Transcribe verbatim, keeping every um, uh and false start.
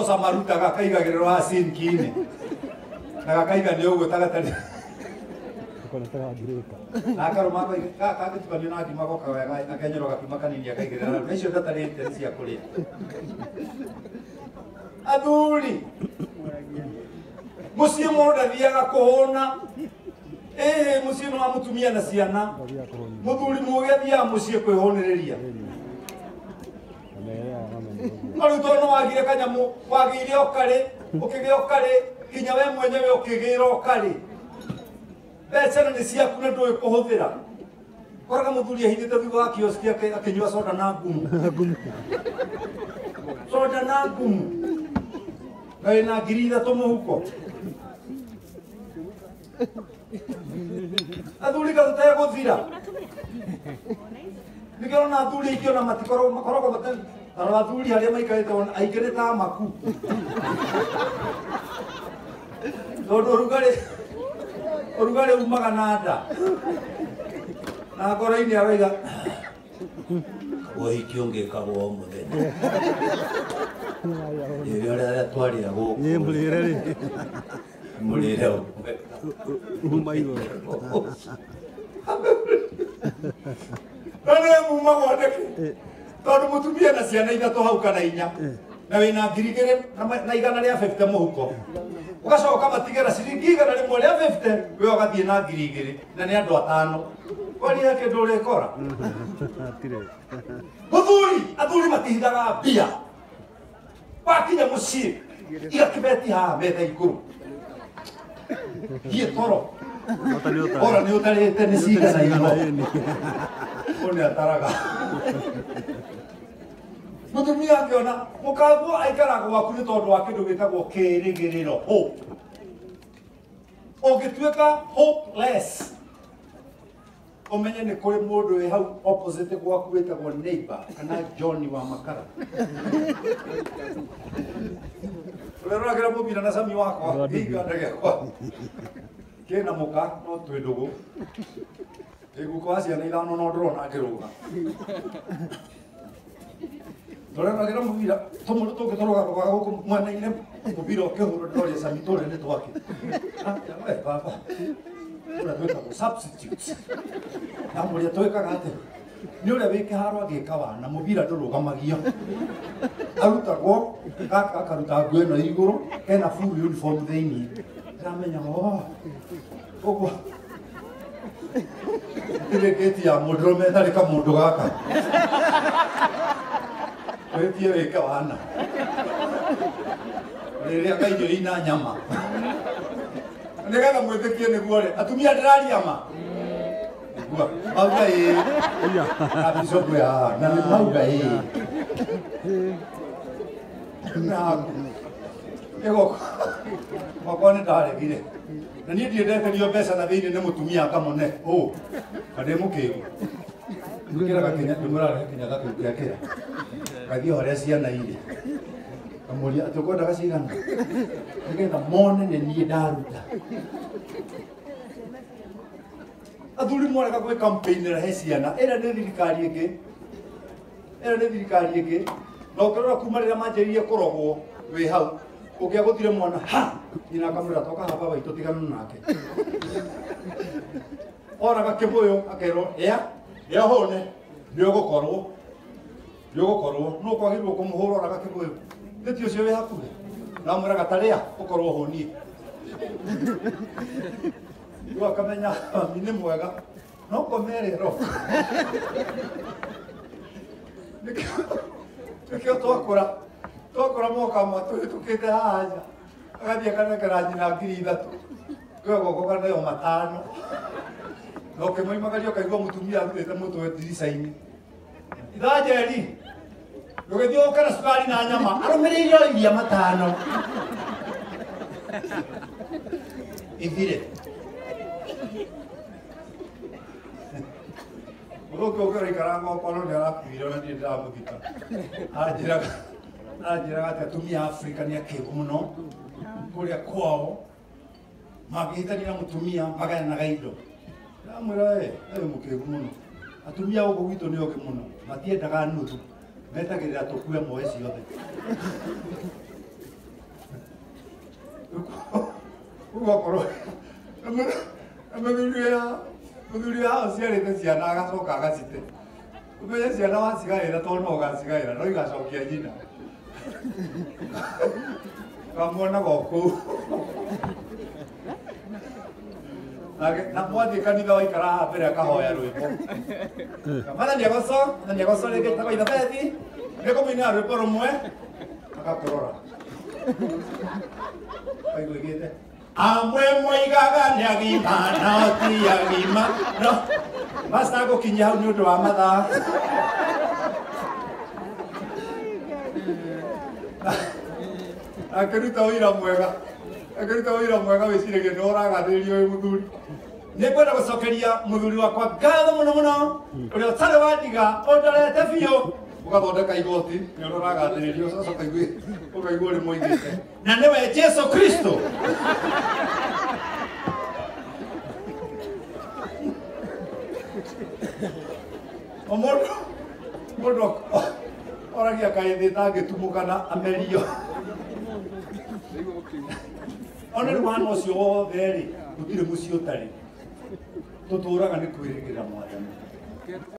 Tosa maruta gakaigagĩrĩrwo ha sinki-inĩ na gakaiga nĩ ũguo tagatari na akarũma kangĩtukanio na ngima goka wega akenyerwo gakima kanini akaigĩrĩra na icio ndatarĩte nĩ cia kũrĩa. Athuri mũciĩ mũndũ ndathiaga kũhũna ĩĩ mũciĩ nĩ wa mũtumia na ciana. Mũthuri mũgĩ athiaga mũciĩ kwĩhũnĩrĩria. Rĩu tondũ wagire kanyamũ wagĩire ũkarĩ ũkĩgĩa ũkarĩ nginya we mwenyewe ũkĩgĩra ũkarĩ mbeca nĩ ciaku na ndũĩ kũhũthĩra. Koraga mũthuri ahithĩte thutha wa kioski akĩnyua soda na ngumu soda na ngumu na wĩna ngiri ithatũ mũhuko. Athuri gatũtee gũthira nĩkĩo na athuri aingĩ ona matikoragwo makoragwo matarĩ tondũ athuri arĩa maikarĩte aingĩ nĩ ta maku tondũ ũrugarĩ ũrugarĩ umaga na nda na ngoro-inĩ arauga ũhiki ũngĩkagwo o mũthenya ĩrĩa arĩa twarĩra gũkũ mũrĩre rĩ mũrĩre uma igũrũ nĩ muma gwandĩke tondũ mũtumia na ciana ithatũ hau kana inya na wĩna ngiri igĩrĩ na igana rĩa fifty mũhuko ũgacoka matigĩra ciringi igana rĩmwe rĩa fifty we ũgathiĩ na ngiri igĩrĩ na nĩ andũ atano kwaria kĩndũ ũrĩkora. Mũthuri athuri matihithaga mbia wakinya mũciĩ igakĩbeti haha metha igũrũ thiĩ toro ora nĩ ũtarĩte nĩ cigana ino nĩ ataraga. Mũtumia angĩona mũkaguo aikara gwaku nĩ tondũ wa kĩndũ gĩtagwo kĩĩrĩgĩrĩro hope. Ũngĩtuĩka hopeless ũmenye nĩ kũrĩ mũndũ wĩ hau opposite gwaku wĩtagwo neighbor kana John wa makara. Ũreroragĩra mũbira na Sami wakwa iganda gĩakwa kĩna mũka no twĩ ndũgũ ĩguko wa ciana ithano no ndĩrona ngĩrũga. Tũreroragĩra mũbira tũmũndũ tũngĩ tũrũgarũgaga gũkũ mwena-inĩ mũbira ũkĩhũrwo ndĩroria Sami tũrĩa nĩ twake. Baba ũrĩa twĩtagwo substitute na mũrĩa twĩkaga atĩ nĩ ũrĩa wĩ kĩharo agĩka wana mũbira ndũrũgamagio arutagwo gaka akaruta nguo ĩno igũrũ kena full uniform thĩinĩ ndĩramenya ũguo ĩrĩkĩti ya mũndũrũme ĩtarĩ kamũndũ gaka wĩtie wĩke wana rĩrĩa kairio ina nyama nĩgetha mwĩtĩkie nĩguo rĩ atumia ndĩraria ma mauga ĩ na bicopu ya na mauga ĩ ĩgoko gwakwa nĩ ndaregire na niĩ ndiendeterio mbeca na thĩinĩ nĩ mũtumia kamũne ũ kadĩ mũkĩgu ndĩkĩraga Kenya ndĩmũrarehe Kenyatta kĩu kĩra gathiĩ harĩa ciana irĩ kamũria atĩ ũkwendaga cigana nĩgetha mone nĩ niĩ ndaruta. Athuri mwarega gwĩ campaign he ciana ĩrĩa nĩ thirikari ĩngĩ ĩrĩa nĩ thirikari ĩngĩ na ũkĩrora kuma rĩrĩa manjĩrĩirie kũrogwo wĩ hau ũngĩagũthire mwana ha nyina akamwĩra toka haba baitũ tigana nake oraga kĩmũyũ akerwo ĩa ĩa hũne nĩ ũgũkorwo nĩ ũgũkorwo nũ kwagĩrĩirwo kũmũhũra oraga kĩmũyũ nĩti ũcio wĩ hakuhĩ na mwĩraga tarĩa ũkorwo hũnie rĩu akamenya mami nĩ mwega no komerero nĩkĩo twakũra twakũra moka matũhĩtũkĩte haha nja agathiĩ akanengera nyina ngiri ithatũ kwegoko kanayo matano na ũkĩmoimagaria ũkaigua mũtumia arutĩte mũtwe ndirica-inĩ ithanjeri ndũgĩthiĩ ũke na cukari na nyama arũmĩrĩire iria matano ithire mũthũngĩ ũkĩraikara ngokorwo nĩ arakuire na ndirĩ ndĩramũthika anjĩraga anjĩraga atĩ atumia a Afrika nĩ akĩĩgu mũno kũrĩa kwao mangĩhĩtania na mũtumia magayanaga indo ndamwĩra we wĩ mũkĩĩgu mũno atumia gũkũ gwitũ nĩ ogĩ mũno matiendaga nuthu metagĩrĩra tũkue moe ciothe Kugakorwo muthuri ya muthuri ya uciarite ciana agacoka agacite umenye ciana wacigaĩra tondũ no ũgacigaĩra no igacokia nyina kamwonaga kũu na mwathi kanitha waikara haha mbere akahoya rwĩmbo mathani agoco mathani agoco rĩngĩ tagwo ithabethi nĩkũmũinĩra rwĩmbo rũmwe agakũrora aiguĩgĩte amwe moigaga nĩ agima no ti agima no masta gũkinyia hau nĩ ũndũ wa mathaa akĩruta ũira mwega akĩruta ũira mwega wĩciragia nĩ ũragathĩrĩrio wĩ mũthuri nĩ ngwenda gũcokeria mũthuri wakwa ngatho mũno mũno ũrĩa ũtarĩ wandiga ũndorete biũ ũgathondeka igoti nĩ ũrĩa ũragathĩrĩrio ũcoka ũkaigua ũrĩ mũigĩte na nĩwe Jesu Kristo mũndũ mũndũ oragia kaĩ thĩ ĩtangĩtumũka na amerio ona rĩu wana ũcio wothe rĩ gũtirĩ mũciĩ ũtarĩ tũtũraga nĩ kwĩrĩgĩra Mwathani.